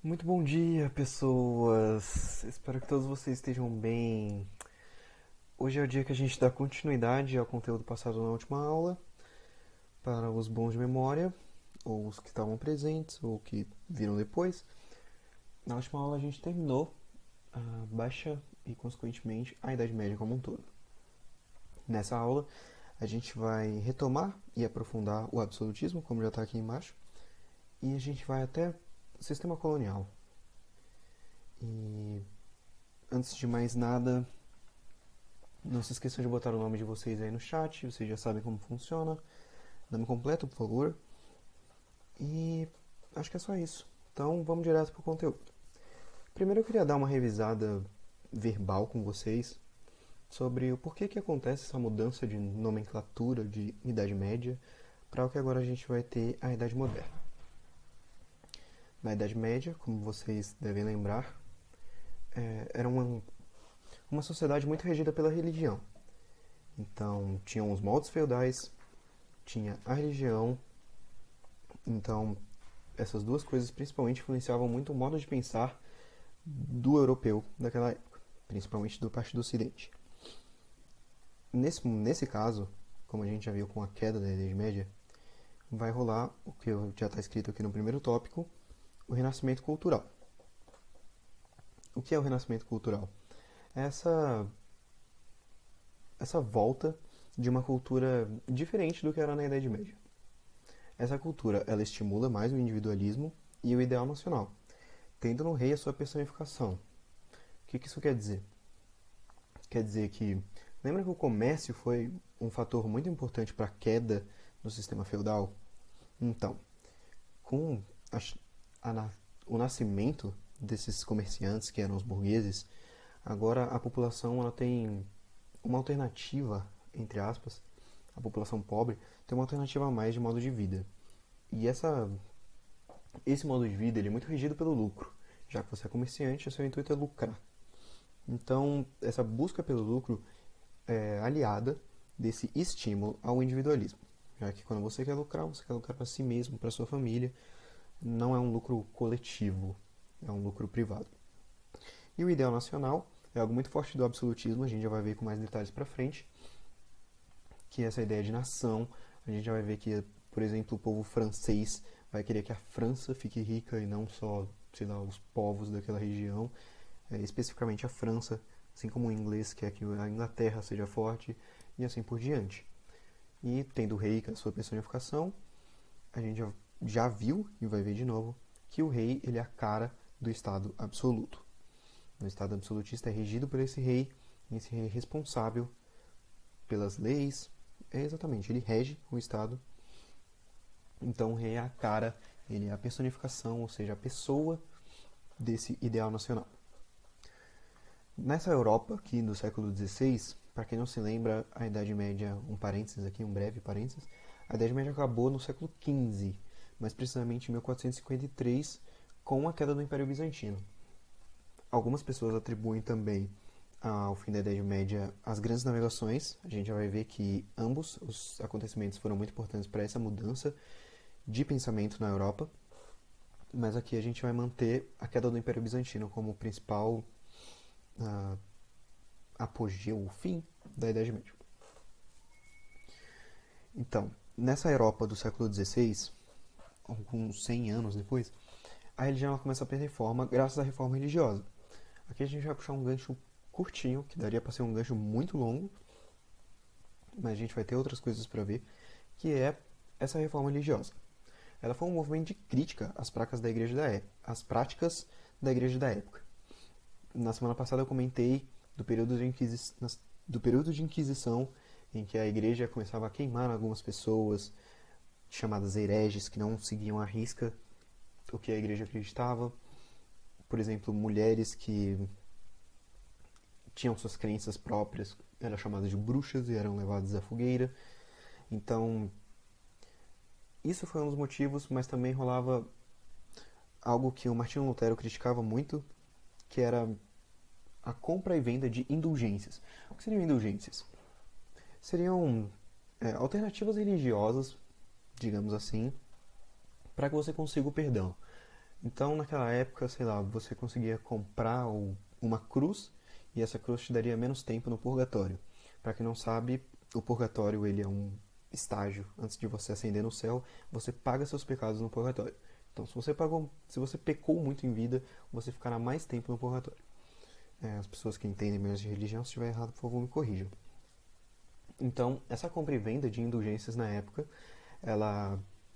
Muito bom dia, pessoas! Espero que todos vocês estejam bem. Hoje é o dia que a gente dá continuidade ao conteúdo passado na última aula, para os bons de memória, ou os que estavam presentes, ou que viram depois. Na última aula a gente terminou a Baixa e, consequentemente, a Idade Média como um todo. Nessa aula a gente vai retomar e aprofundar o absolutismo, como já está aqui embaixo, e a gente vai até o sistema colonial. E antes de mais nada, não se esqueçam de botar o nome de vocês aí no chat, vocês já sabem como funciona. Nome completo, por favor. E acho que é só isso. Então vamos direto pro conteúdo. Primeiro eu queria dar uma revisada verbal com vocês sobre o porquê que acontece essa mudança de nomenclatura de Idade Média para o que agora a gente vai ter a Idade Moderna. Na Idade Média, como vocês devem lembrar, era uma sociedade muito regida pela religião. Então, tinham os moldes feudais, tinha a religião. Então, essas duas coisas principalmente influenciavam muito o modo de pensar do europeu daquela época, principalmente do parte do Ocidente. Nesse caso, como a gente já viu com a queda da Idade Média, vai rolar o que já está escrito aqui no primeiro tópico, o renascimento cultural. O que é o renascimento cultural? É essa volta de uma cultura diferente do que era na Idade Média. Essa cultura ela estimula mais o individualismo e o ideal nacional, tendo no rei a sua personificação. O que isso quer dizer? Quer dizer que, lembra que o comércio foi um fator muito importante para a queda do sistema feudal? Então, com a, o nascimento desses comerciantes, que eram os burgueses, agora a população ela tem uma alternativa, entre aspas, a população pobre tem uma alternativa a mais de modo de vida. E esse modo de vida ele é muito regido pelo lucro. Já que você é comerciante, o seu intuito é lucrar. Então, essa busca pelo lucro é aliada desse estímulo ao individualismo. Já que quando você quer lucrar para si mesmo, para sua família. Não é um lucro coletivo, é um lucro privado. E o ideal nacional é algo muito forte do absolutismo, a gente já vai ver com mais detalhes para frente, que é essa ideia de nação. A gente já vai ver que, por exemplo, o povo francês vai querer que a França fique rica e não só, sei lá, os povos daquela região, especificamente a França, assim como o inglês quer que a Inglaterra seja forte e assim por diante. E tendo o rei com a sua personificação, a gente já viu e vai ver de novo que o rei ele é a cara do Estado absoluto. O Estado absolutista é regido por esse rei, e esse rei é responsável pelas leis. Exatamente, ele rege o Estado. Então o rei é a cara, ele é a personificação, ou seja, a pessoa desse ideal nacional. Nessa Europa aqui do século XVI, para quem não se lembra, a Idade Média, um parênteses aqui, um breve parênteses, a Idade Média acabou no século XV, mais precisamente em 1453, com a queda do Império Bizantino. Algumas pessoas atribuem também ao fim da Idade Média as grandes navegações. A gente já vai ver que ambos os acontecimentos foram muito importantes para essa mudança de pensamento na Europa, mas aqui a gente vai manter a queda do Império Bizantino como principal apogeu, o fim da Idade Média. Então, nessa Europa do século XVI, alguns 100 anos depois, a religião começa a perder forma graças à reforma religiosa. Aqui a gente vai puxar um gancho curtinho, que daria para ser um gancho muito longo, mas a gente vai ter outras coisas para ver, que é essa reforma religiosa. Ela foi um movimento de crítica às práticas da igreja da época. Na semana passada eu comentei do período de Inquisição, em que a igreja começava a queimar algumas pessoas, chamadas hereges, que não seguiam à risca o que a igreja acreditava. Por exemplo, mulheres que tinham suas crenças próprias eram chamadas de bruxas e eram levadas à fogueira. Então, isso foi um dos motivos, mas também rolava algo que o Martinho Lutero criticava muito, que era a compra e venda de indulgências. O que seriam indulgências? Seriam alternativas religiosas, digamos assim, para que você consiga o perdão. Então, naquela época, sei lá, você conseguia comprar uma cruz e essa cruz te daria menos tempo no purgatório. Para quem não sabe, o purgatório ele é um estágio antes de você ascender no céu, você paga seus pecados no purgatório. Então, se você pecou muito em vida, você ficará mais tempo no purgatório. As pessoas que entendem menos de religião, se estiver errado, por favor, me corrijam. Então, essa compra e venda de indulgências na época, ela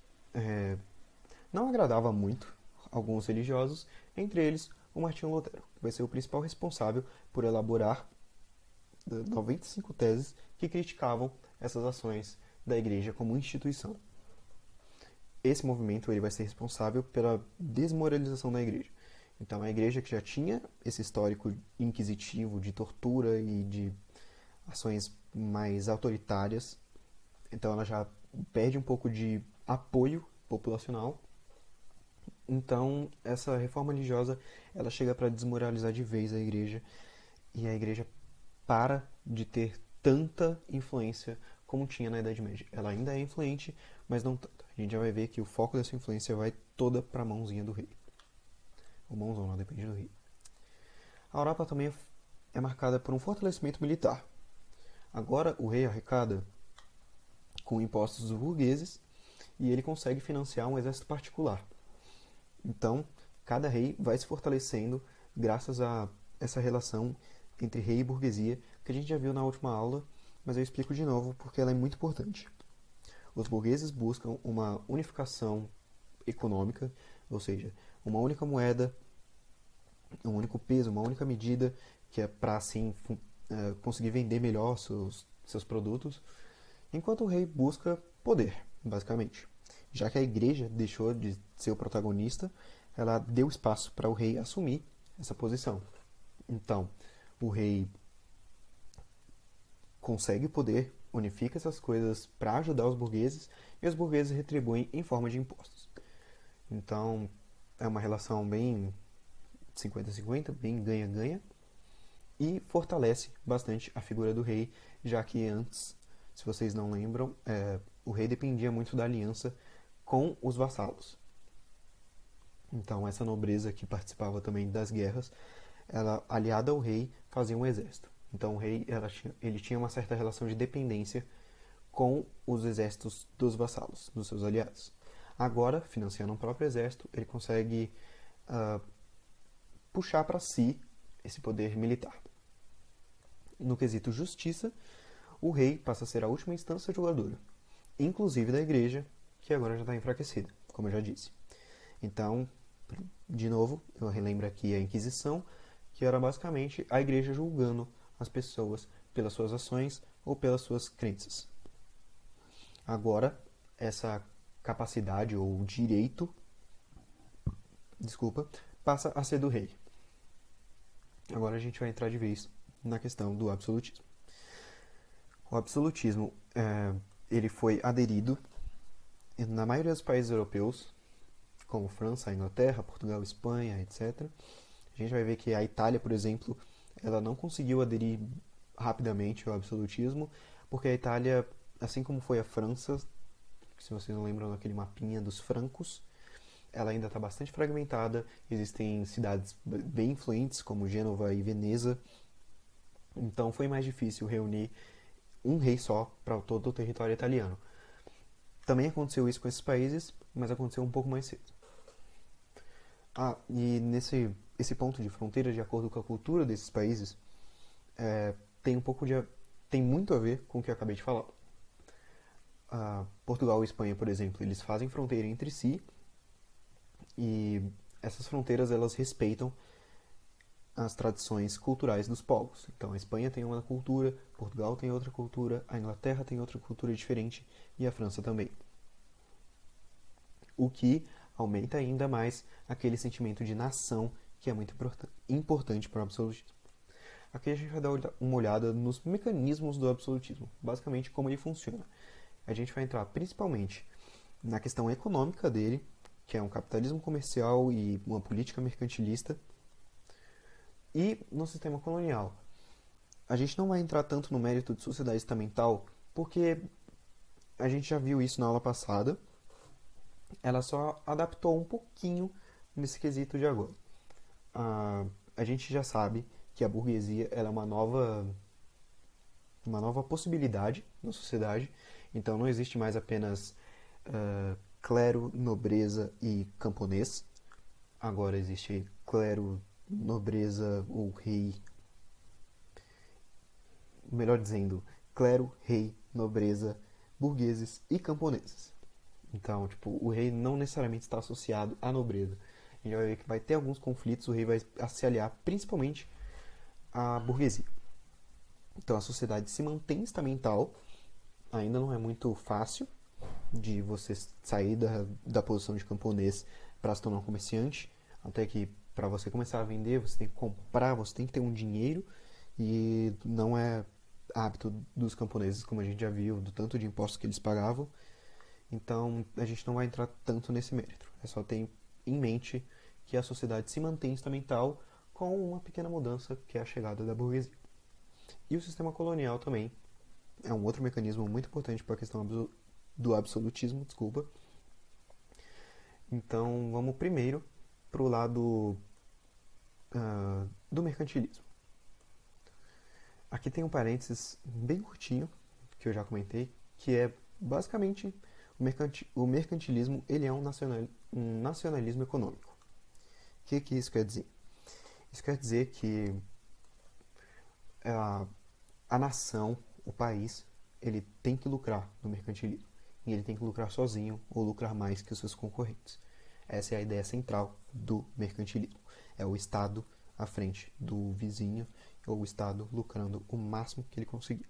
não agradava muito alguns religiosos, entre eles o Martinho Lutero, que vai ser o principal responsável por elaborar 95 teses que criticavam essas ações da igreja como instituição. Esse movimento ele vai ser responsável pela desmoralização da igreja. Então, a igreja que já tinha esse histórico inquisitivo de tortura e de ações mais autoritárias, então ela já perde um pouco de apoio populacional. Então, essa reforma religiosa, ela chega para desmoralizar de vez a igreja, e a igreja para de ter tanta influência como tinha na Idade Média. Ela ainda é influente, mas não tanto. A gente já vai ver que o foco dessa influência vai toda para a mãozinha do rei. Ou mãozona, depende do rei. A Europa também é marcada por um fortalecimento militar. Agora o rei arrecada com impostos dos burgueses e ele consegue financiar um exército particular. Então, cada rei vai se fortalecendo graças a essa relação entre rei e burguesia, que a gente já viu na última aula, mas eu explico de novo porque ela é muito importante. Os burgueses buscam uma unificação econômica, ou seja, uma única moeda, um único peso, uma única medida, que é para assim conseguir vender melhor seus produtos, enquanto o rei busca poder, basicamente. Já que a igreja deixou de ser o protagonista, ela deu espaço para o rei assumir essa posição. Então, o rei consegue poder, unifica essas coisas para ajudar os burgueses e os burgueses retribuem em forma de impostos. Então, é uma relação bem 50-50, bem ganha-ganha, e fortalece bastante a figura do rei, já que antes, se vocês não lembram, o rei dependia muito da aliança com os vassalos. Então, essa nobreza que participava também das guerras, ela, aliada ao rei, fazia um exército. Então, o rei ele tinha uma certa relação de dependência com os exércitos dos vassalos, dos seus aliados. Agora, financiando o próprio exército, ele consegue puxar para si esse poder militar. No quesito justiça, o rei passa a ser a última instância julgadora, inclusive da igreja, que agora já está enfraquecida, como eu já disse. Então, de novo, eu relembro aqui a Inquisição, que era basicamente a igreja julgando as pessoas pelas suas ações ou pelas suas crenças. Agora, essa capacidade ou direito, passa a ser do rei. Agora a gente vai entrar de vez na questão do absolutismo. O absolutismo ele foi aderido na maioria dos países europeus, como França, Inglaterra, Portugal, Espanha, etc. A gente vai ver que a Itália, por exemplo, ela não conseguiu aderir rapidamente ao absolutismo, porque a Itália, assim como foi a França, se vocês não lembram daquele mapinha dos francos, ela ainda está bastante fragmentada, existem cidades bem influentes, como Gênova e Veneza, então foi mais difícil reunir um rei só para todo o território italiano. Também aconteceu isso com esses países, mas aconteceu um pouco mais cedo. E esse ponto de fronteira, de acordo com a cultura desses países, tem muito a ver com o que eu acabei de falar. Portugal e Espanha, por exemplo, eles fazem fronteira entre si e essas fronteiras elas respeitam as tradições culturais dos povos. Então a Espanha tem uma cultura, Portugal tem outra cultura, a Inglaterra tem outra cultura diferente e a França também. O que aumenta ainda mais aquele sentimento de nação que é muito importante para o absolutismo. Aqui a gente vai dar uma olhada nos mecanismos do absolutismo, basicamente como ele funciona. A gente vai entrar principalmente na questão econômica dele, que é um capitalismo comercial e uma política mercantilista, e no sistema colonial. A gente não vai entrar tanto no mérito de sociedade estamental, porque a gente já viu isso na aula passada. Ela só adaptou um pouquinho nesse quesito de agora. A gente já sabe que a burguesia ela é uma nova possibilidade na sociedade, então não existe mais apenas clero, nobreza e camponês. Agora existe clero, nobreza ou rei, melhor dizendo, clero, rei, nobreza, burgueses e camponeses. Então, tipo, o rei não necessariamente está associado à nobreza. A gente vai ver que vai ter alguns conflitos, o rei vai se aliar principalmente à burguesia. Então a sociedade se mantém estamental, ainda não é muito fácil de você sair da posição de camponês para se tornar um comerciante, até que para você começar a vender, você tem que comprar, você tem que ter um dinheiro, e não é hábito dos camponeses, como a gente já viu, do tanto de impostos que eles pagavam. Então a gente não vai entrar tanto nesse mérito. É só ter em mente que a sociedade se mantém estamental com uma pequena mudança, que é a chegada da burguesia. E o sistema colonial também é um outro mecanismo muito importante para a questão do absolutismo, desculpa. Então vamos primeiro para o lado do mercantilismo. Aqui tem um parênteses bem curtinho, que eu já comentei, que é basicamente o mercantilismo ele é um nacionalismo econômico. O que isso quer dizer? Isso quer dizer que a nação, o país, ele tem que lucrar no mercantilismo. E ele tem que lucrar sozinho ou lucrar mais que os seus concorrentes. Essa é a ideia central do mercantilismo. É o Estado à frente do vizinho, ou o Estado lucrando o máximo que ele conseguir.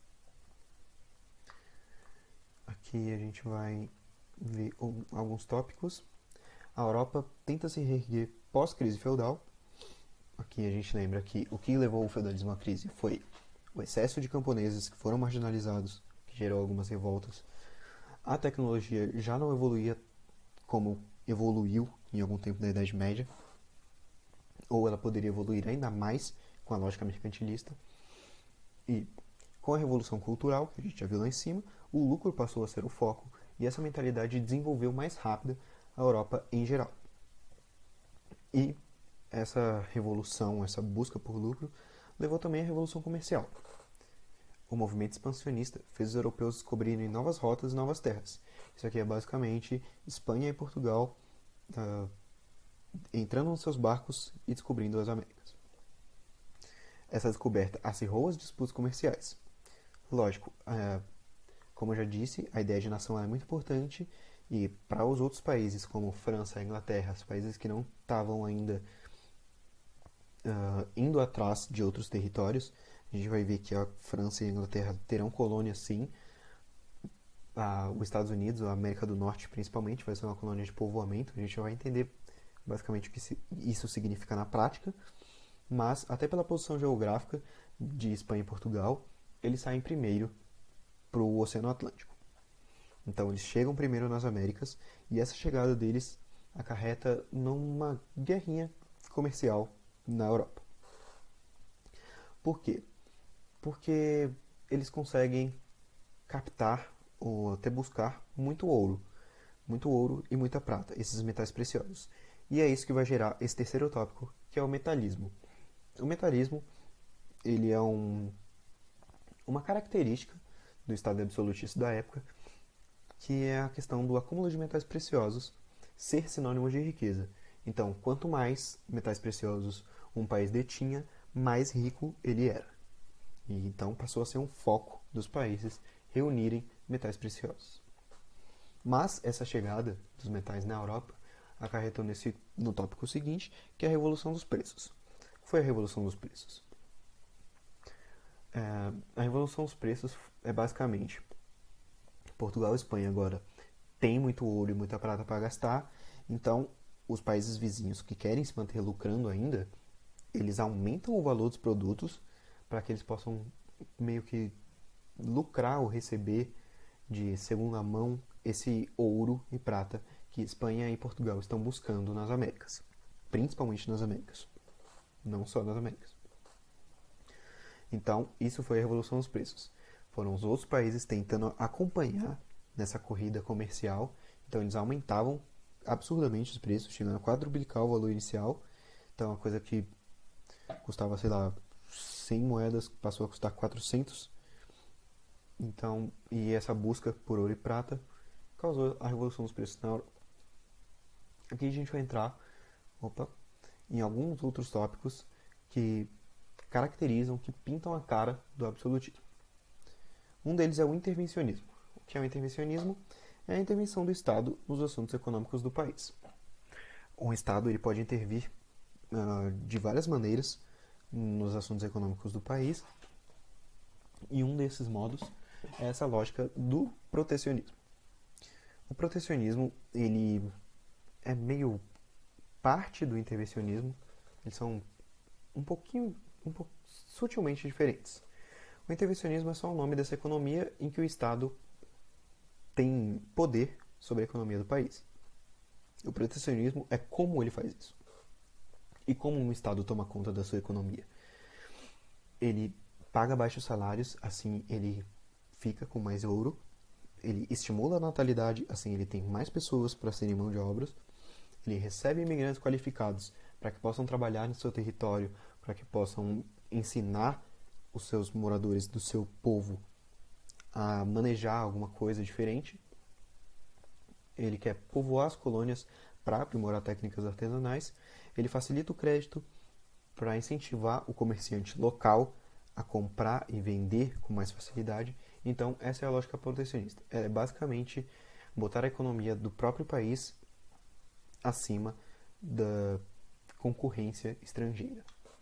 Aqui a gente vai ver alguns tópicos. A Europa tenta se reerguer pós-crise feudal. Aqui a gente lembra que o que levou o feudalismo à crise foi o excesso de camponeses que foram marginalizados, que gerou algumas revoltas. A tecnologia já não evoluía como evoluiu em algum tempo da Idade Média, ou ela poderia evoluir ainda mais com a lógica mercantilista. E com a Revolução Cultural, que a gente já viu lá em cima, o lucro passou a ser o foco, e essa mentalidade desenvolveu mais rápida a Europa em geral. E essa revolução, essa busca por lucro, levou também à Revolução Comercial. O movimento expansionista fez os europeus descobrirem novas rotas e novas terras. Isso aqui é basicamente Espanha e Portugal entrando nos seus barcos e descobrindo as Américas. Essa descoberta acirrou as disputas comerciais. Lógico, como eu já disse, a ideia de nação é muito importante, e para os outros países, como França, Inglaterra, os países que não estavam ainda indo atrás de outros territórios, a gente vai ver que a França e a Inglaterra terão colônias sim. Os Estados Unidos, a América do Norte principalmente, vai ser uma colônia de povoamento. A gente vai entender basicamente o que isso significa na prática, mas até pela posição geográfica de Espanha e Portugal, eles saem primeiro para o Oceano Atlântico. Então eles chegam primeiro nas Américas, e essa chegada deles acarreta numa guerrinha comercial na Europa. Por quê? Porque eles conseguem captar ou até buscar muito ouro e muita prata, esses metais preciosos. E é isso que vai gerar esse terceiro tópico, que é o metalismo. O metalismo, ele é uma característica do estado absolutista da época, que é a questão do acúmulo de metais preciosos ser sinônimo de riqueza. Então, quanto mais metais preciosos um país detinha, mais rico ele era. E então passou a ser um foco dos países reunirem metais preciosos. Mas essa chegada dos metais na Europa acarretou no tópico seguinte, que é a Revolução dos Preços. O que foi a Revolução dos Preços? A Revolução dos Preços é basicamente Portugal e Espanha agora têm muito ouro e muita prata para gastar, então os países vizinhos que querem se manter lucrando ainda, eles aumentam o valor dos produtos para que eles possam meio que lucrar ou receber de segunda mão esse ouro e prata que Espanha e Portugal estão buscando nas Américas, principalmente nas Américas, não só nas Américas. Então, isso foi a Revolução dos Preços. Foram os outros países tentando acompanhar nessa corrida comercial, então eles aumentavam absurdamente os preços, chegando a quadruplicar o valor inicial. Então, uma coisa que custava, sei lá, 100 moedas passou a custar 400. Então, e essa busca por ouro e prata causou a revolução dos preços na Europa. Aqui a gente vai entrar, em alguns outros tópicos que caracterizam, que pintam a cara do absolutismo. Um deles é o intervencionismo. O que é o intervencionismo? É a intervenção do Estado nos assuntos econômicos do país. Um Estado ele pode intervir de várias maneiras nos assuntos econômicos do país, e um desses modos é essa lógica do protecionismo. O protecionismo ele é meio parte do intervencionismo, eles são um pouquinho sutilmente diferentes. O intervencionismo é só o nome dessa economia em que o Estado tem poder sobre a economia do país. O protecionismo é como ele faz isso. E como um Estado toma conta da sua economia? Ele paga baixos salários, assim ele fica com mais ouro. Ele estimula a natalidade, assim ele tem mais pessoas para serem mão de obras. Ele recebe imigrantes qualificados para que possam trabalhar no seu território, para que possam ensinar os seus moradores do seu povo a manejar alguma coisa diferente. Ele quer povoar as colônias para aprimorar técnicas artesanais. Ele facilita o crédito para incentivar o comerciante local a comprar e vender com mais facilidade. Então, essa é a lógica protecionista. Ela é basicamente botar a economia do próprio país acima da concorrência estrangeira.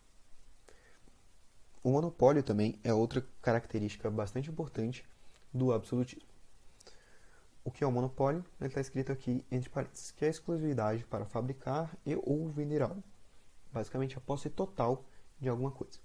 O monopólio também é outra característica bastante importante do absolutismo. O que é o monopólio? Ele está escrito aqui entre parênteses, que é a exclusividade para fabricar e ou vender algo. Basicamente, a posse total de alguma coisa.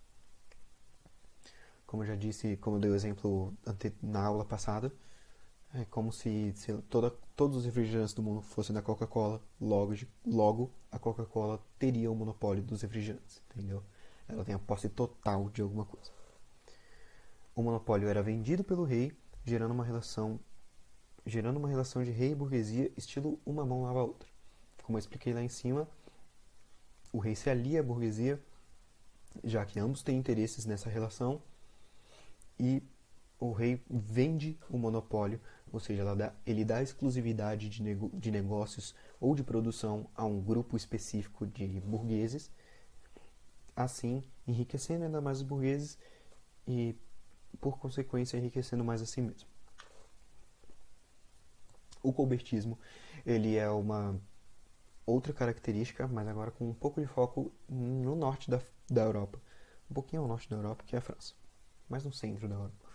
Como eu já disse, como eu dei o exemplo na aula passada, é como se todos os refrigerantes do mundo fossem da Coca-Cola, logo a Coca-Cola teria o monopólio dos refrigerantes, entendeu? Ela tem a posse total de alguma coisa. O monopólio era vendido pelo rei, gerando uma relação de rei e burguesia, estilo uma mão lava a outra. Como eu expliquei lá em cima, o rei se alia à burguesia, já que ambos têm interesses nessa relação, e o rei vende o monopólio, ou seja, ele dá exclusividade de negócios ou de produção a um grupo específico de burgueses, assim enriquecendo ainda mais os burgueses e, por consequência, enriquecendo mais a si mesmo. O colbertismo, ele é uma outra característica, mas agora com um pouco de foco no norte da Europa. Um pouquinho ao norte da Europa, que é a França, mas no centro da Europa.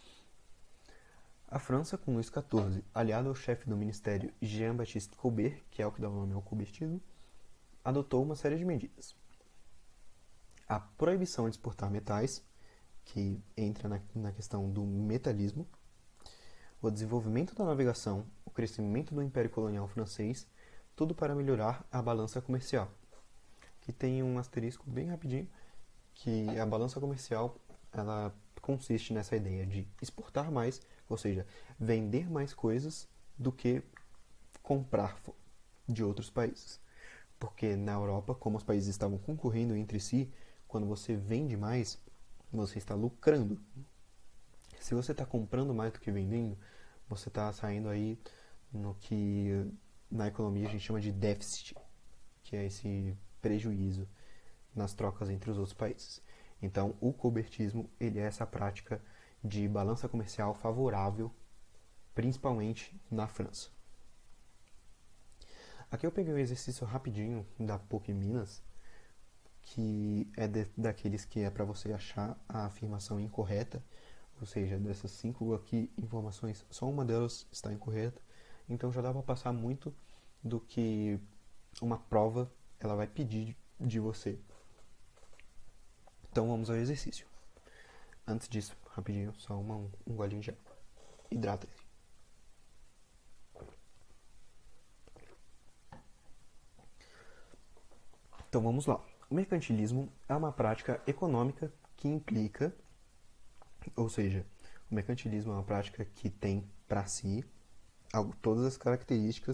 A França, com Luís XIV, aliado ao chefe do ministério Jean-Baptiste Colbert, que é o que dá o nome ao colbertismo, adotou uma série de medidas. A proibição de exportar metais, que entra na questão do metalismo, o desenvolvimento da navegação, o crescimento do Império Colonial Francês, tudo para melhorar a balança comercial. Aqui tem um asterisco bem rapidinho, que a balança comercial ela consiste nessa ideia de exportar mais, ou seja, vender mais coisas do que comprar de outros países. Porque na Europa, como os países estavam concorrendo entre si, quando você vende mais, você está lucrando. Se você está comprando mais do que vendendo, você está saindo aí no que na economia a gente chama de déficit, que é esse prejuízo nas trocas entre os outros países. Então, o colbertismo ele é essa prática de balança comercial favorável, principalmente na França. Aqui eu peguei um exercício rapidinho da PUC Minas, que é daqueles que é para você achar a afirmação incorreta, ou seja, dessas 5 aqui informações, só uma delas está incorreta, então já dá para passar muito do que uma prova ela vai pedir de você. Então vamos ao exercício. Antes disso, rapidinho, só um golinho de água. Hidrata-se. Então vamos lá. O mercantilismo é uma prática econômica que implica, ou seja, o mercantilismo é uma prática que tem para si todas as características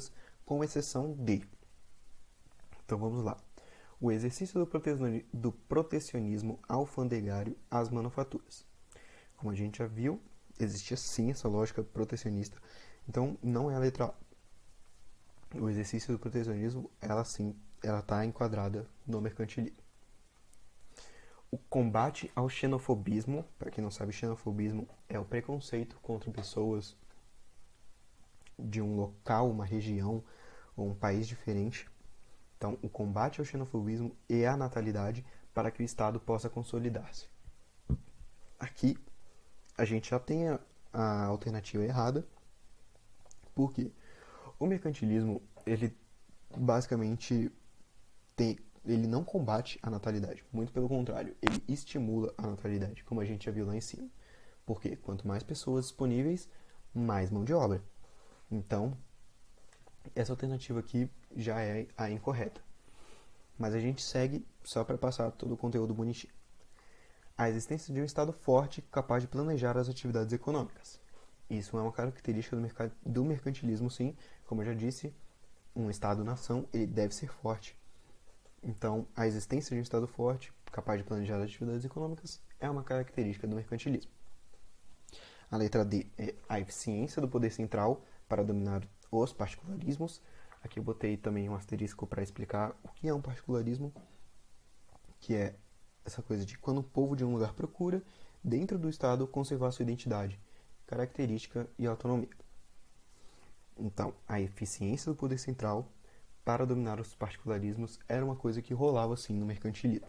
com exceção de... Então vamos lá. O exercício do protecionismo alfandegário às manufaturas. Como a gente já viu, existia sim essa lógica protecionista, então não é a letra A. O exercício do protecionismo, ela está enquadrada no mercantilismo. O combate ao xenofobismo, para quem não sabe, xenofobismo é o preconceito contra pessoas de um local, uma região ou um país diferente. Então, o combate ao xenofobismo e à natalidade para que o Estado possa consolidar-se. Aqui, a gente já tem a alternativa errada, porque o mercantilismo, ele basicamente ele não combate a natalidade, muito pelo contrário, ele estimula a natalidade, como a gente já viu lá em cima. Porque quanto mais pessoas disponíveis, mais mão de obra. Então, essa alternativa aqui já é a incorreta. Mas a gente segue só para passar todo o conteúdo bonitinho. A existência de um Estado forte capaz de planejar as atividades econômicas. Isso é uma característica do mercantilismo, sim. Como eu já disse, um Estado-nação ele deve ser forte. Então, a existência de um Estado forte, capaz de planejar as atividades econômicas, é uma característica do mercantilismo. A letra D é a eficiência do poder central para dominar os particularismos. Aqui eu botei também um asterisco para explicar o que é um particularismo, que é essa coisa de quando o povo de um lugar procura, dentro do Estado, conservar sua identidade, característica e autonomia. Então, a eficiência do poder central para dominar os particularismos era uma coisa que rolava assim no mercantilismo.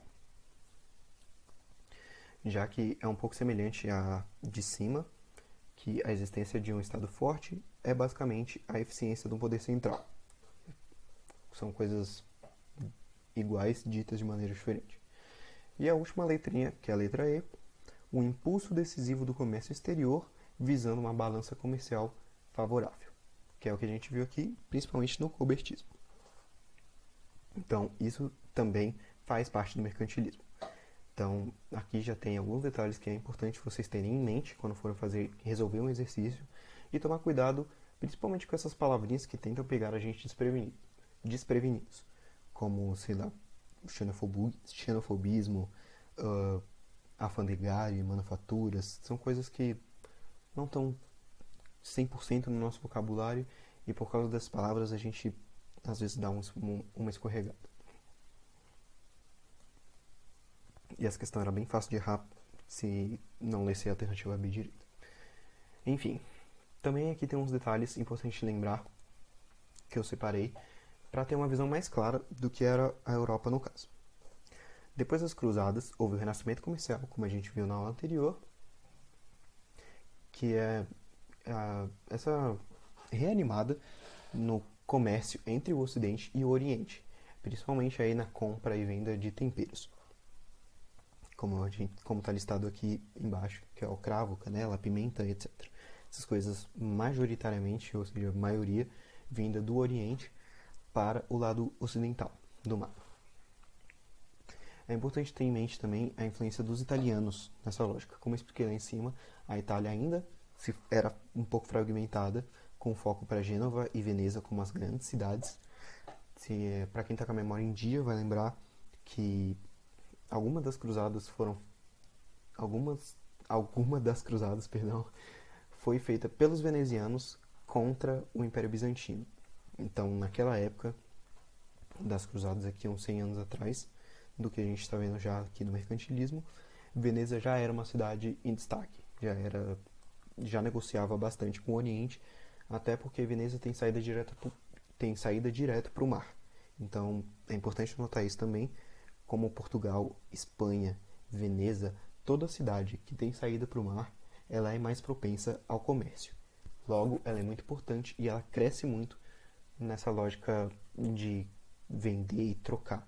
Já que é um pouco semelhante à de cima, que a existência de um Estado forte é basicamente a eficiência do poder central. São coisas iguais, ditas de maneira diferente. E a última letrinha, que é a letra E, o impulso decisivo do comércio exterior visando uma balança comercial favorável, que é o que a gente viu aqui, principalmente no colbertismo. Então, isso também faz parte do mercantilismo. Então, aqui já tem alguns detalhes que é importante vocês terem em mente quando forem resolver um exercício e tomar cuidado, principalmente com essas palavrinhas que tentam pegar a gente desprevenidos, como, sei lá, xenofobismo, alfandegário, manufaturas. São coisas que não estão 100% no nosso vocabulário e por causa das palavras a gente às vezes dá uma escorregada. E essa questão era bem fácil de errar se não lesse a alternativa B direito. Enfim, também aqui tem uns detalhes importantes de lembrar que eu separei para ter uma visão mais clara do que era a Europa no caso. Depois das cruzadas, houve o renascimento comercial, como a gente viu na aula anterior, que é essa reanimada no comércio entre o Ocidente e o Oriente, principalmente aí na compra e venda de temperos. Como está listado aqui embaixo, que é o cravo, canela, pimenta, etc. Essas coisas majoritariamente, ou seja, a maioria, vinda do Oriente para o lado ocidental do mapa. É importante ter em mente também a influência dos italianos nessa lógica. Como eu expliquei lá em cima, a Itália ainda era um pouco fragmentada, com foco para Gênova e Veneza como as grandes cidades. Para quem está com a memória em dia, vai lembrar que alguma das cruzadas foi feita pelos venezianos contra o Império Bizantino. Então, naquela época das cruzadas, aqui uns 100 anos atrás, do que a gente está vendo já aqui no mercantilismo, Veneza já era uma cidade em destaque, já negociava bastante com o Oriente, até porque Veneza tem saída direto para o mar. Então, é importante notar isso também, como Portugal, Espanha, Veneza, toda cidade que tem saída para o mar, ela é mais propensa ao comércio. Logo, ela é muito importante e ela cresce muito nessa lógica de vender e trocar.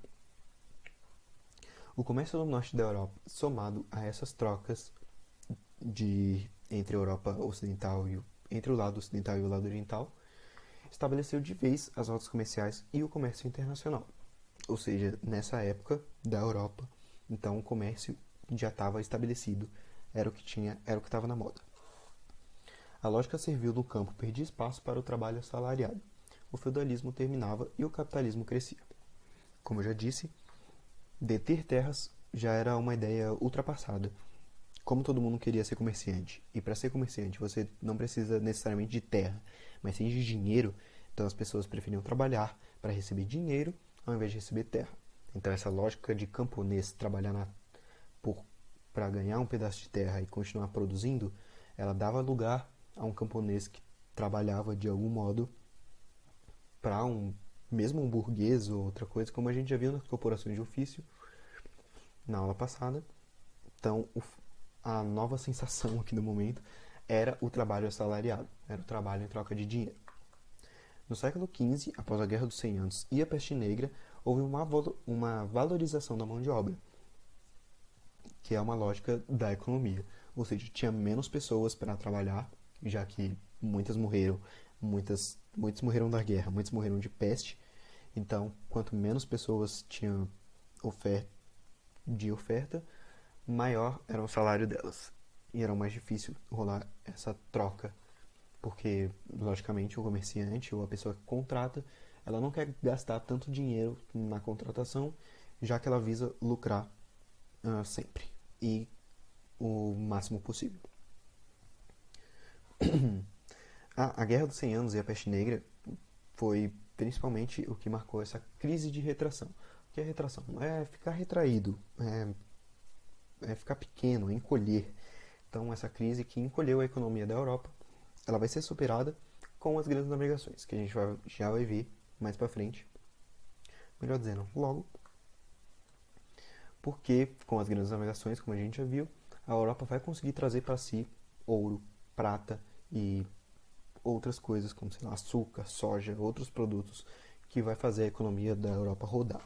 O comércio do norte da Europa, somado a essas trocas entre a Europa ocidental entre o lado ocidental e o lado oriental, estabeleceu de vez as rotas comerciais e o comércio internacional. Ou seja, nessa época da Europa, então o comércio já estava estabelecido, era o que estava na moda. A lógica serviu no campo perdia espaço para o trabalho assalariado, o feudalismo terminava e o capitalismo crescia. Como eu já disse, deter terras já era uma ideia ultrapassada. Como todo mundo queria ser comerciante, e para ser comerciante você não precisa necessariamente de terra, mas sim de dinheiro, então as pessoas preferiam trabalhar para receber dinheiro ao invés de receber terra. Então essa lógica de camponês trabalhar para ganhar um pedaço de terra e continuar produzindo, ela dava lugar a um camponês que trabalhava de algum modo para mesmo um burguês ou outra coisa, como a gente já viu nas corporações de ofício na aula passada. Então a nova sensação aqui no momento era o trabalho assalariado, era o trabalho em troca de dinheiro. No século XV, após a Guerra dos 100 Anos e a Peste Negra, houve uma valorização da mão de obra, que é uma lógica da economia. Ou seja, tinha menos pessoas para trabalhar, já que muitos morreram da guerra, muitos morreram de peste. Então, quanto menos pessoas tinham oferta, maior era o salário delas. E era mais difícil rolar essa troca, porque, logicamente, o comerciante ou a pessoa que contrata, ela não quer gastar tanto dinheiro na contratação, já que ela visa lucrar sempre e o máximo possível. A Guerra dos 100 Anos e a Peste Negra foi principalmente o que marcou essa crise de retração. O que é retração? É ficar retraído, é ficar pequeno, é encolher. Então, essa crise que encolheu a economia da Europa, ela vai ser superada com as grandes navegações, que a gente já vai ver mais pra frente. Melhor dizendo, logo. Porque com as grandes navegações, como a gente já viu, a Europa vai conseguir trazer para si ouro, prata e outras coisas, como sei lá, açúcar, soja, outros produtos que vai fazer a economia da Europa rodar.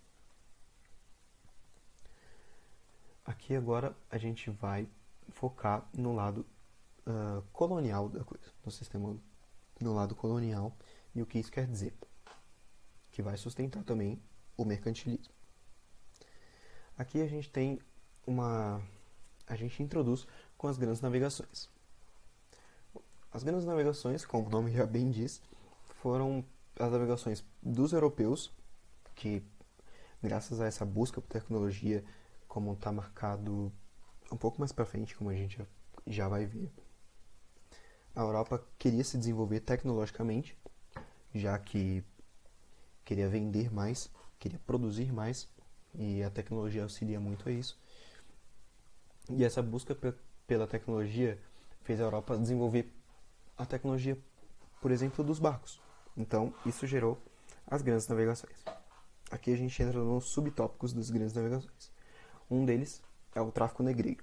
Aqui agora a gente vai focar no lado colonial da coisa, no sistema, no lado colonial, e o que isso quer dizer, que vai sustentar também o mercantilismo. Aqui a gente tem a gente introduz com as grandes navegações. As grandes navegações, como o nome já bem diz, foram as navegações dos europeus, que graças a essa busca por tecnologia, como está marcado um pouco mais para frente, como a gente já vai ver, a Europa queria se desenvolver tecnologicamente, já que queria vender mais, queria produzir mais, e a tecnologia auxilia muito a isso. E essa busca pela tecnologia fez a Europa desenvolver a tecnologia, por exemplo, dos barcos. Então, isso gerou as grandes navegações. Aqui a gente entra nos subtópicos das grandes navegações. Um deles é o tráfico negreiro,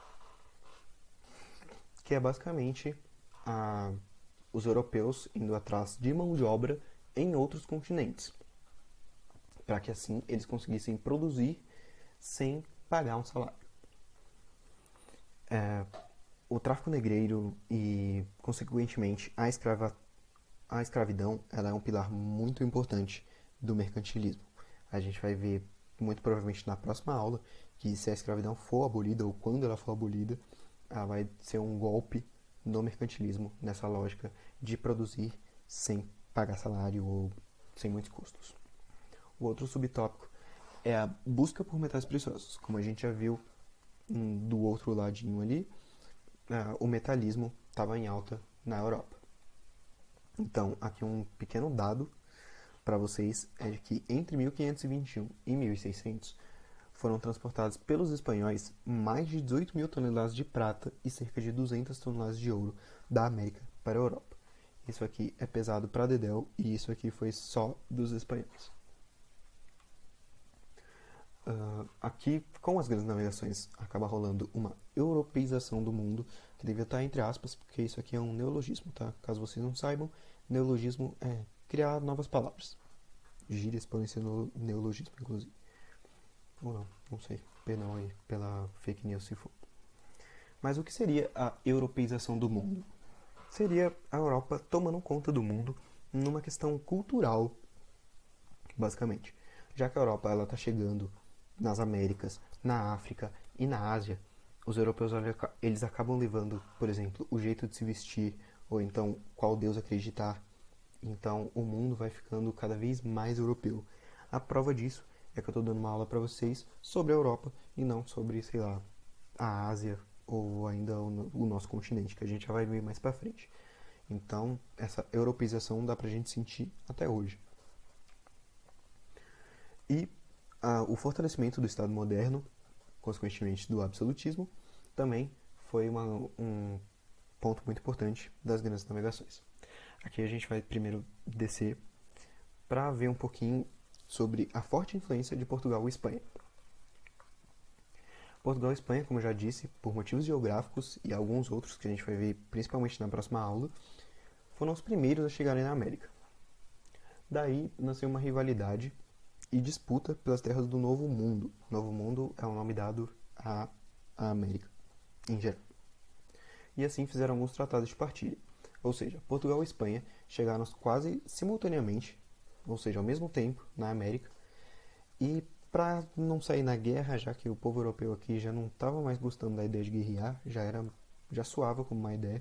que é basicamente os europeus indo atrás de mão de obra em outros continentes, para que assim eles conseguissem produzir sem pagar um salário. O tráfico negreiro e, consequentemente, a escravidão, ela é um pilar muito importante do mercantilismo. A gente vai ver, muito provavelmente na próxima aula, que se a escravidão for abolida ou quando ela for abolida, ela vai ser um golpe no mercantilismo, nessa lógica de produzir sem pagar salário ou sem muitos custos. O outro subtópico é a busca por metais preciosos. Como a gente já viu do outro ladinho ali, o metalismo estava em alta na Europa. Então, aqui um pequeno dado para vocês é de que entre 1521 e 1600 foram transportados pelos espanhóis mais de 18 mil toneladas de prata e cerca de 200 toneladas de ouro da América para a Europa. Isso aqui é pesado para dedéu e isso aqui foi só dos espanhóis. Aqui, com as grandes navegações, acaba rolando uma europeização do mundo, que devia estar entre aspas, porque isso aqui é um neologismo, tá? Caso vocês não saibam, neologismo é criar novas palavras. Gírias podem ser neologismo, inclusive. Ou não sei. Perdão aí pela fake news se for. Mas o que seria a europeização do mundo? Seria a Europa tomando conta do mundo numa questão cultural, basicamente. Já que a Europa está chegando nas Américas, na África e na Ásia, os europeus eles acabam levando, por exemplo, o jeito de se vestir, ou então qual deus acreditar, Então o mundo vai ficando cada vez mais europeu. A prova disso é que eu estou dando uma aula para vocês sobre a Europa e não sobre, sei lá, a Ásia ou ainda o nosso continente, que a gente já vai ver mais para frente. Então, essa europeização dá pra gente sentir até hoje. E o fortalecimento do Estado moderno, consequentemente do absolutismo, também foi um ponto muito importante das grandes navegações. Aqui a gente vai primeiro descer para ver um pouquinho sobre a forte influência de Portugal e Espanha. Portugal e Espanha, como eu já disse, por motivos geográficos e alguns outros que a gente vai ver principalmente na próxima aula, foram os primeiros a chegarem na América. Daí nasceu uma rivalidade e disputa pelas terras do Novo Mundo. Novo Mundo é o nome dado à América, em geral. E assim fizeram alguns tratados de partilha. Ou seja, Portugal e Espanha chegaram quase simultaneamente, ou seja, ao mesmo tempo, na América. E para não sair na guerra, já que o povo europeu aqui já não estava mais gostando da ideia de guerrear, já soava como uma ideia,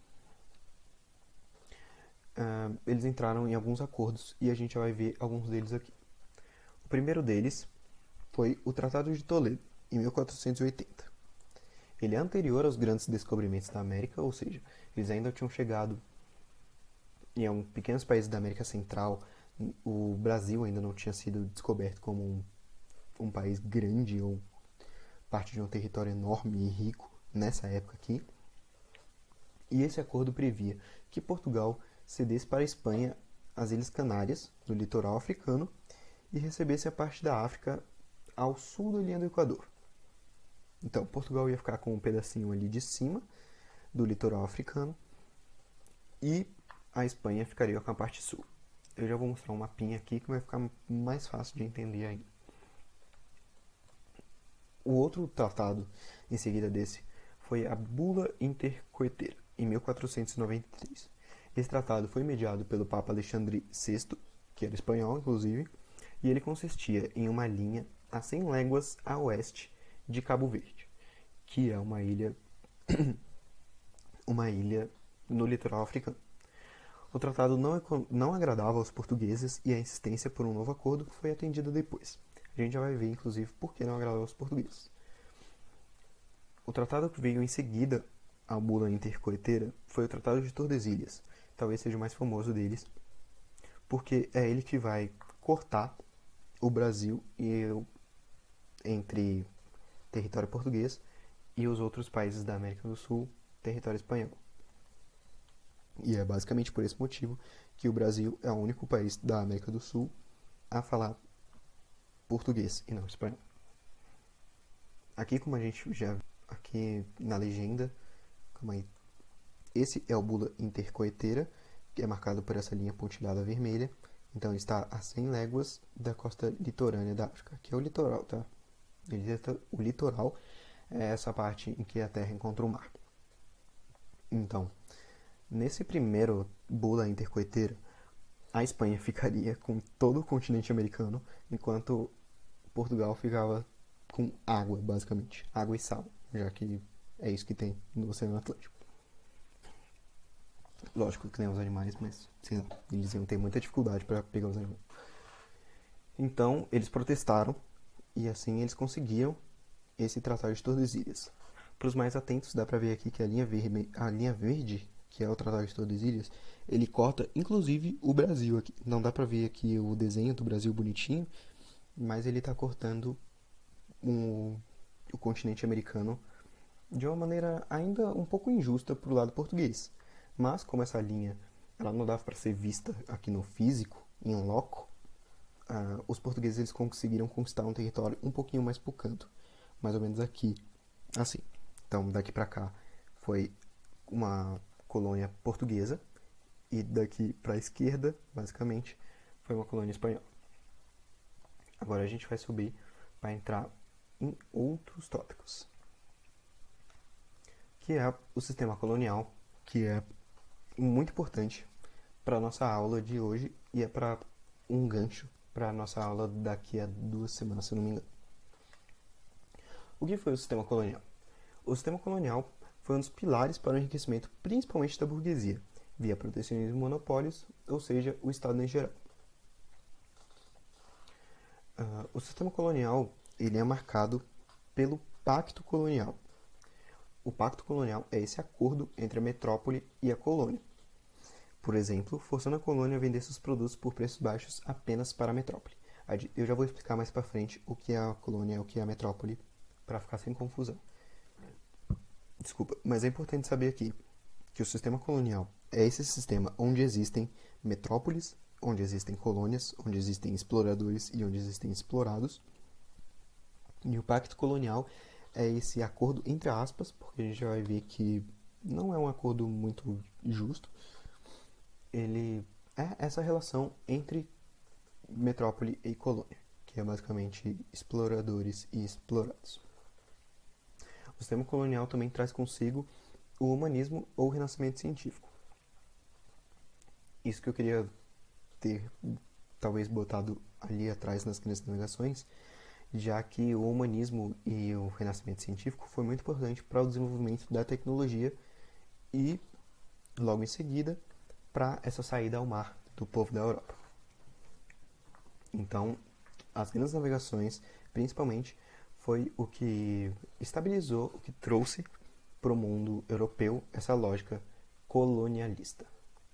eles entraram em alguns acordos e a gente vai ver alguns deles aqui. O primeiro deles foi o Tratado de Toledo, em 1480. Ele é anterior aos grandes descobrimentos da América, ou seja, eles ainda tinham chegado em pequenos países da América Central. O Brasil ainda não tinha sido descoberto como um país grande ou parte de um território enorme e rico nessa época aqui. E esse acordo previa que Portugal cedesse para a Espanha as Ilhas Canárias, do litoral africano, e recebesse a parte da África ao sul da linha do Equador. Então, Portugal ia ficar com um pedacinho ali de cima do litoral africano e a Espanha ficaria com a parte sul. Eu já vou mostrar um mapinha aqui que vai ficar mais fácil de entender ainda. O outro tratado em seguida desse foi a Bula Intercoetera, em 1493. Esse tratado foi mediado pelo Papa Alexandre VI, que era espanhol inclusive, e ele consistia em uma linha a 100 léguas a oeste de Cabo Verde, que é uma ilha no litoral africano. O tratado não agradava aos portugueses e a insistência por um novo acordo foi atendida depois. A gente já vai ver, inclusive, por que não agradava aos portugueses. O tratado que veio em seguida à Bula Intercoetera foi o Tratado de Tordesilhas. Talvez seja o mais famoso deles, porque é ele que vai cortar o Brasil entre território português e os outros países da América do Sul, território espanhol. E é basicamente por esse motivo que o Brasil é o único país da América do Sul a falar português e não espanhol. Aqui, como a gente já aqui na legenda, calma aí, esse é o Bula Intercoetera, que é marcado por essa linha pontilhada vermelha. Então está a 100 léguas da costa litorânea da África, que é o litoral, tá? O litoral é essa parte em que a Terra encontra o mar. Então, nesse primeiro Bula Intercoetera, a Espanha ficaria com todo o continente americano, enquanto Portugal ficava com água, basicamente. Água e sal, já que é isso que tem no Oceano Atlântico. Lógico que nem os animais, mas sei lá, eles iam ter muita dificuldade para pegar os animais. Então, eles protestaram e assim eles conseguiram esse Tratado de Tordesilhas. Para os mais atentos, dá para ver aqui que a linha verde, que é o Tratado de Tordesilhas, ele corta inclusive o Brasil aqui. Não dá para ver aqui o desenho do Brasil bonitinho, mas ele está cortando o continente americano de uma maneira ainda um pouco injusta para o lado português. Mas como essa linha ela não dava para ser vista aqui no físico, em loco, os portugueses eles conseguiram conquistar um território um pouquinho mais pro canto, mais ou menos aqui, assim. Então daqui para cá foi uma colônia portuguesa e daqui para a esquerda, basicamente, foi uma colônia espanhola. Agora a gente vai subir para entrar em outros tópicos, que é o sistema colonial, que é muito importante para a nossa aula de hoje e é para um gancho para a nossa aula daqui a 2 semanas, se eu não me engano. O que foi o sistema colonial? O sistema colonial foi um dos pilares para o enriquecimento, principalmente da burguesia. via protecionismo e monopólios, ou seja, o Estado em geral. O sistema colonial ele é marcado pelo Pacto Colonial. O Pacto Colonial é esse acordo entre a metrópole e a colônia. Por exemplo, forçando a colônia a vender seus produtos por preços baixos apenas para a metrópole. Eu já vou explicar mais para frente o que é a colônia e o que é a metrópole, para ficar sem confusão. Desculpa, mas é importante saber aqui que o sistema colonial é esse sistema onde existem metrópoles, onde existem colônias, onde existem exploradores e onde existem explorados. E o pacto colonial é esse acordo entre aspas, porque a gente vai ver que não é um acordo muito justo. Ele é essa relação entre metrópole e colônia, que é basicamente exploradores e explorados. O sistema colonial também traz consigo o humanismo ou o renascimento científico. Isso que eu queria ter talvez botado ali atrás nas grandes navegações, já que o humanismo e o renascimento científico foi muito importante para o desenvolvimento da tecnologia e, logo em seguida, para essa saída ao mar do povo da Europa. Então, as grandes navegações, principalmente, foi o que estabilizou, o que trouxe para o mundo europeu essa lógica colonialista.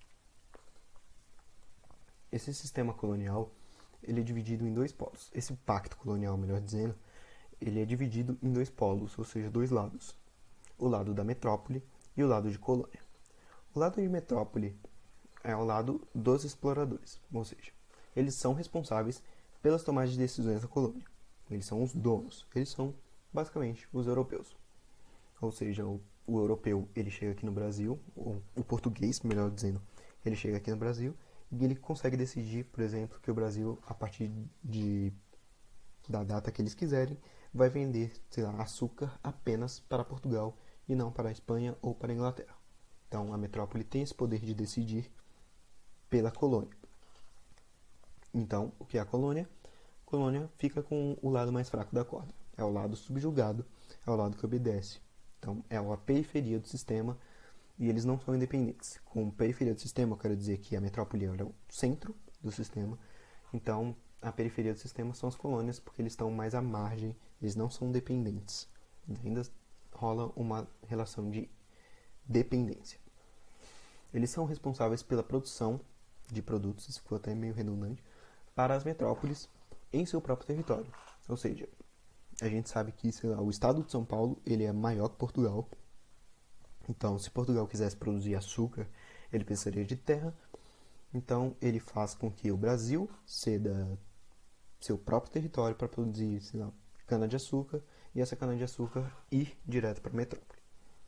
Esse sistema colonial ele é dividido em dois polos. Esse pacto colonial, melhor dizendo, ele é dividido em dois polos, ou seja, dois lados. O lado da metrópole e o lado de colônia. O lado de metrópole é o lado dos exploradores, ou seja, eles são responsáveis pelas tomadas de decisões da colônia. Eles são os donos, eles são basicamente os europeus. Ou seja, o europeu ele chega aqui no Brasil, ou o português, melhor dizendo, ele chega aqui no Brasil e ele consegue decidir, por exemplo, que o Brasil, a partir da data que eles quiserem, vai vender, sei lá, açúcar apenas para Portugal e não para a Espanha ou para a Inglaterra. Então, a metrópole tem esse poder de decidir pela colônia. Então, o que é a colônia? A colônia fica com o lado mais fraco da corda. É o lado subjugado, é o lado que obedece. Então, é a periferia do sistema e eles não são independentes. Com periferia do sistema, eu quero dizer que a metrópole é o centro do sistema. Então, a periferia do sistema são as colônias, porque eles estão mais à margem, eles não são dependentes. Ainda rola uma relação de dependência. Eles são responsáveis pela produção de produtos, isso ficou até meio redundante, para as metrópoles em seu próprio território. Ou seja, a gente sabe que, sei lá, o estado de São Paulo ele é maior que Portugal. Então, se Portugal quisesse produzir açúcar, ele precisaria de terra. Então, ele faz com que o Brasil ceda seu próprio território para produzir, sei lá, cana-de-açúcar, e essa cana-de-açúcar ir direto para a metrópole.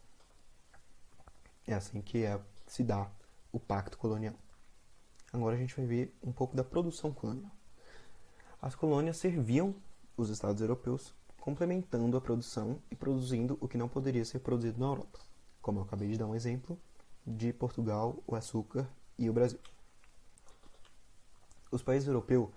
É assim que se dá o pacto colonial. Agora a gente vai ver um pouco da produção colonial. As colônias serviam os estados europeus, complementando a produção e produzindo o que não poderia ser produzido na Europa, como eu acabei de dar um exemplo de Portugal, o açúcar e o Brasil. Os países europeus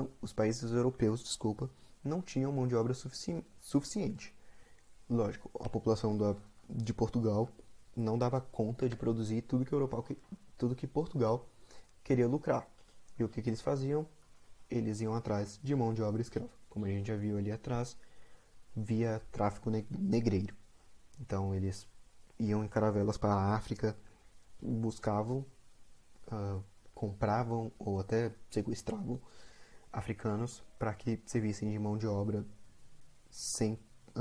não tinham mão de obra suficiente. Lógico, a população de Portugal não dava conta de produzir tudo que Portugal queria lucrar. E o que eles faziam? Eles iam atrás de mão de obra escrava, como a gente já viu ali atrás, via tráfico negreiro. Então eles iam em caravelas para a África, buscavam, compravam ou até sequestravam africanos para que servissem de mão de obra sem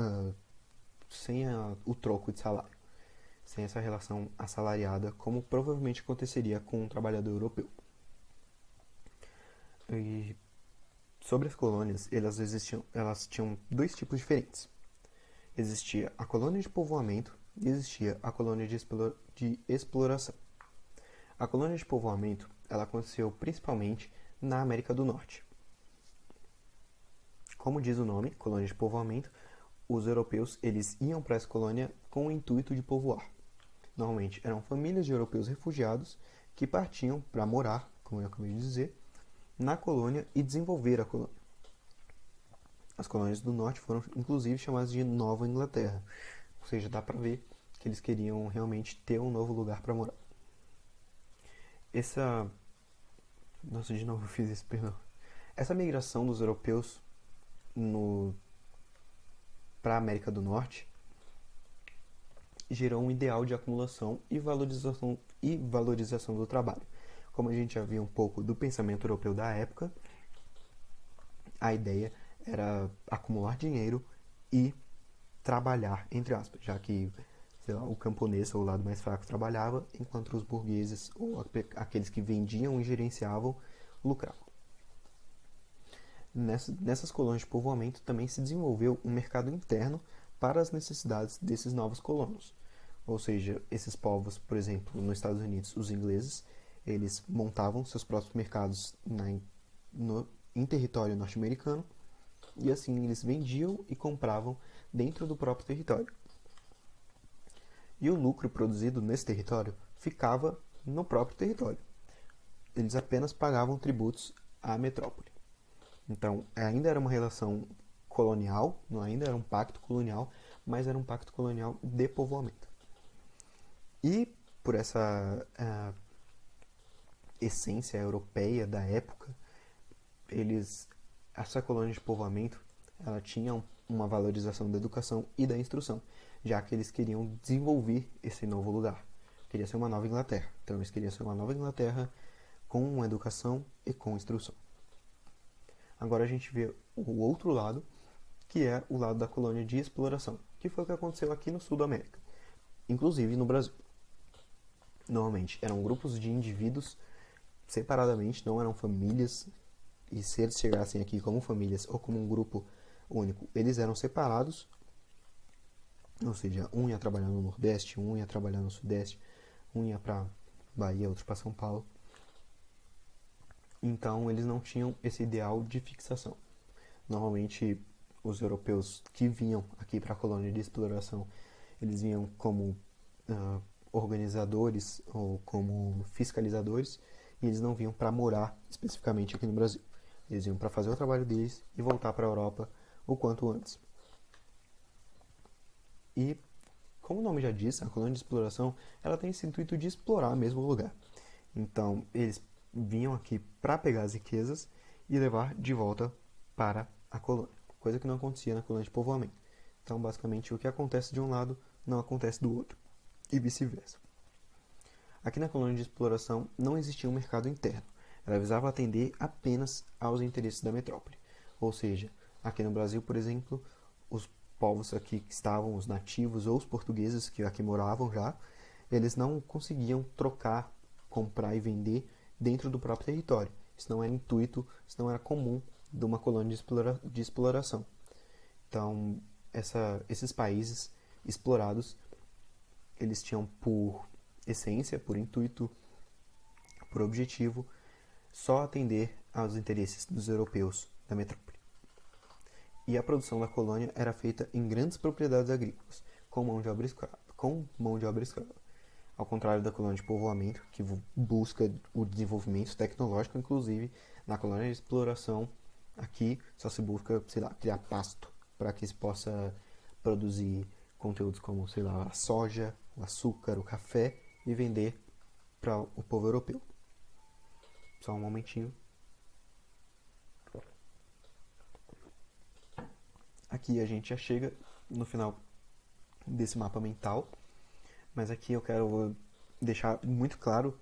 o troco de salário, sem essa relação assalariada, como provavelmente aconteceria com um trabalhador europeu. E sobre as colônias, elas tinham dois tipos diferentes. Existia a colônia de povoamento e existia a colônia de exploração. A colônia de povoamento ela aconteceu principalmente na América do Norte. Como diz o nome, colônia de povoamento, os europeus eles iam para essa colônia com o intuito de povoar. Normalmente eram famílias de europeus refugiados que partiam para morar, como eu acabei de dizer, na colônia e desenvolver a colônia. As colônias do norte foram inclusive chamadas de Nova Inglaterra, ou seja, dá para ver que eles queriam realmente ter um novo lugar para morar. essa... Nossa, de novo eu fiz isso, perdão. Essa migração dos europeus para a América do Norte gerou um ideal de acumulação e valorização do trabalho. Como a gente já viu um pouco do pensamento europeu da época, a ideia era acumular dinheiro e trabalhar, entre aspas, já que, sei lá, o camponês, ou o lado mais fraco, trabalhava, enquanto os burgueses, ou aqueles que vendiam e gerenciavam, lucravam. Nessas colônias de povoamento também se desenvolveu um mercado interno para as necessidades desses novos colonos. Ou seja, esses povos, por exemplo, nos Estados Unidos, os ingleses, eles montavam seus próprios mercados em território norte-americano e assim eles vendiam e compravam dentro do próprio território. E o lucro produzido nesse território ficava no próprio território. Eles apenas pagavam tributos à metrópole. Então, ainda era uma relação colonial, não ainda era um pacto colonial, mas era um pacto colonial de povoamento. E por essa essência europeia da época, essa colônia de povoamento, ela tinha uma valorização da educação e da instrução, já que eles queriam desenvolver esse novo lugar. Queria ser uma nova Inglaterra. Então, eles queriam ser uma nova Inglaterra com educação e com instrução. Agora a gente vê o outro lado, que é o lado da colônia de exploração, que foi o que aconteceu aqui no sul da América, inclusive no Brasil. Normalmente eram grupos de indivíduos separadamente, não eram famílias, e se eles chegassem aqui como famílias ou como um grupo único, eles eram separados, ou seja, um ia trabalhar no Nordeste, um ia trabalhar no Sudeste, um ia para Bahia, outro para São Paulo. Então eles não tinham esse ideal de fixação. Normalmente os europeus que vinham aqui para a colônia de exploração, eles vinham como organizadores ou como fiscalizadores, e eles não vinham para morar especificamente aqui no Brasil. Eles vinham para fazer o trabalho deles e voltar para a Europa o quanto antes. E, como o nome já diz, a colônia de exploração, ela tem esse intuito de explorar mesmo o lugar. Então, eles vinham aqui para pegar as riquezas e levar de volta para a colônia, coisa que não acontecia na colônia de povoamento. Então, basicamente, o que acontece de um lado não acontece do outro, e vice-versa. Aqui na colônia de exploração não existia um mercado interno, ela visava atender apenas aos interesses da metrópole. Ou seja, aqui no Brasil, por exemplo, os povos aqui que estavam, os nativos ou os portugueses que aqui moravam já, eles não conseguiam trocar, comprar e vender dentro do próprio território. Isso não era intuito, isso não era comum de uma colônia de exploração. Então, esses países explorados, eles tinham por essência, por intuito, por objetivo, só atender aos interesses dos europeus da metrópole. E a produção da colônia era feita em grandes propriedades agrícolas, com mão de obra escrava. Ao contrário da colônia de povoamento, que busca o desenvolvimento tecnológico, inclusive na colônia de exploração, aqui só se busca, criar pasto para que se possa produzir conteúdos como, a soja, o açúcar, o café e vender para o povo europeu. Só um momentinho. Aqui a gente já chega no final desse mapa mental, mas aqui eu quero deixar muito claro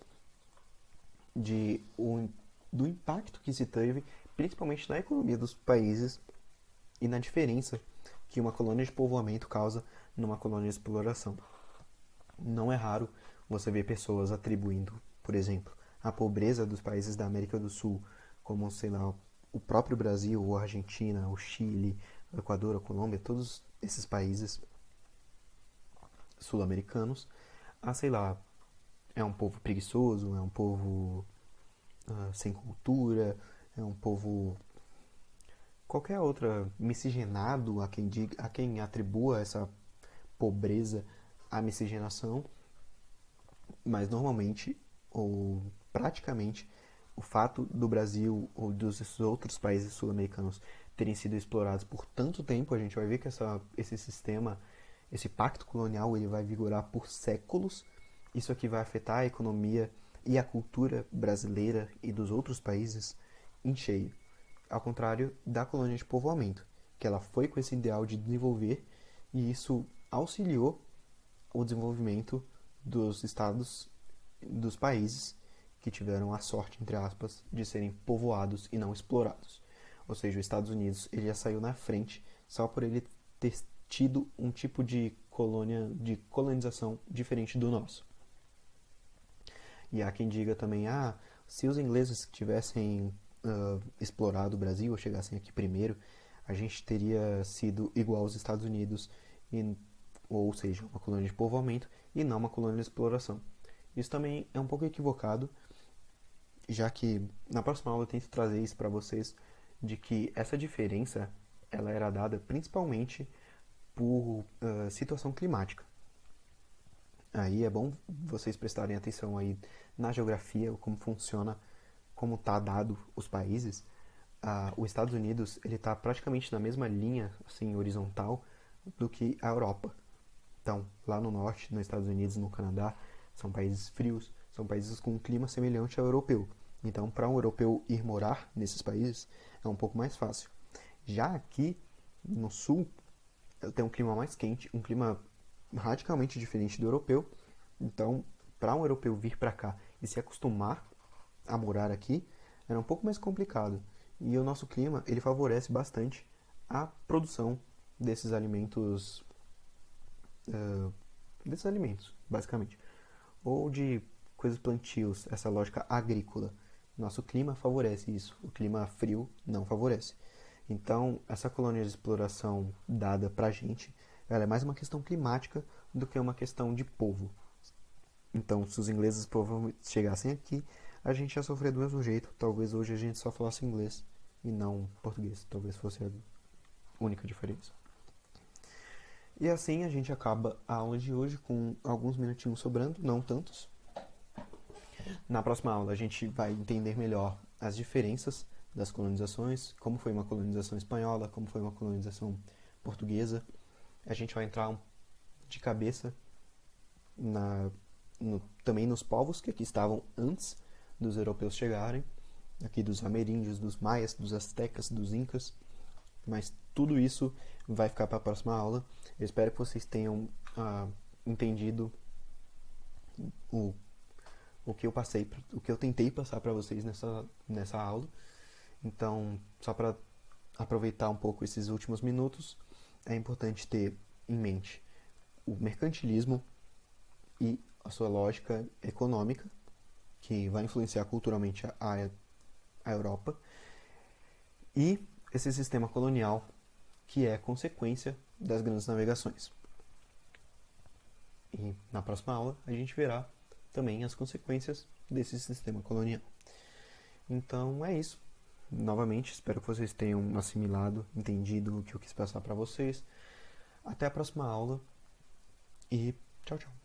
do impacto que se teve, principalmente na economia dos países e na diferença que uma colônia de povoamento causa numa colônia de exploração. Não é raro você ver pessoas atribuindo, por exemplo, a pobreza dos países da América do Sul, como, o próprio Brasil, ou a Argentina, o Chile, o Equador, a Colômbia, todos esses países sul-americanos, é um povo preguiçoso, é um povo sem cultura, é um povo qualquer outra, miscigenado, a quem atribua essa pobreza à miscigenação, mas normalmente, ou praticamente, o fato do Brasil ou dos outros países sul-americanos terem sido explorados por tanto tempo, a gente vai ver que esse sistema, esse pacto colonial, ele vai vigorar por séculos. Isso aqui vai afetar a economia e a cultura brasileira e dos outros países em cheio, ao contrário da colônia de povoamento, que ela foi com esse ideal de desenvolver e isso auxiliou o desenvolvimento dos estados, dos países que tiveram a sorte, entre aspas, de serem povoados e não explorados. Ou seja, os Estados Unidos ele já saiu na frente só por ele ter tido um tipo de colonização diferente do nosso. E há quem diga também, se os ingleses tivessem explorado o Brasil ou chegassem aqui primeiro, a gente teria sido igual aos Estados Unidos, ou seja, uma colônia de povoamento e não uma colônia de exploração. Isso também é um pouco equivocado, já que na próxima aula eu tento trazer isso para vocês, de que essa diferença ela era dada principalmente por situação climática. Aí é bom vocês prestarem atenção aí na geografia, como funciona, como está dado os países. Os Estados Unidos ele está praticamente na mesma linha assim horizontal do que a Europa. Então, lá no norte, nos Estados Unidos e no Canadá, são países frios, são países com um clima semelhante ao europeu. Então, para um europeu ir morar nesses países, é um pouco mais fácil. Já aqui, no sul, tem um clima mais quente, um clima radicalmente diferente do europeu. Então, para um europeu vir para cá e se acostumar a morar aqui, era um pouco mais complicado. E o nosso clima, ele favorece bastante a produção desses alimentos, basicamente. Ou de coisas plantios, essa lógica agrícola. Nosso clima favorece isso, o clima frio não favorece. Então, essa colônia de exploração dada pra gente, ela é mais uma questão climática do que uma questão de povo. Então, se os ingleses provavelmente chegassem aqui, a gente ia sofrer do mesmo jeito. Talvez hoje a gente só falasse inglês e não português. Talvez fosse a única diferença. E assim a gente acaba a aula de hoje com alguns minutinhos sobrando, não tantos. Na próxima aula a gente vai entender melhor as diferenças das colonizações, como foi uma colonização espanhola, como foi uma colonização portuguesa. A gente vai entrar de cabeça também nos povos que aqui estavam antes dos europeus chegarem, aqui dos ameríndios, dos maias, dos astecas, dos incas, mas tudo isso vai ficar para a próxima aula. Eu espero que vocês tenham entendido o que eu passei, o que eu tentei passar para vocês nessa aula. Então, só para aproveitar um pouco esses últimos minutos, é importante ter em mente o mercantilismo e a sua lógica econômica, que vai influenciar culturalmente a Europa, e esse sistema colonial, que é consequência das grandes navegações. E na próxima aula a gente verá também as consequências desse sistema colonial. Então é isso. Novamente, espero que vocês tenham assimilado, entendido o que eu quis passar para vocês. Até a próxima aula e tchau, tchau.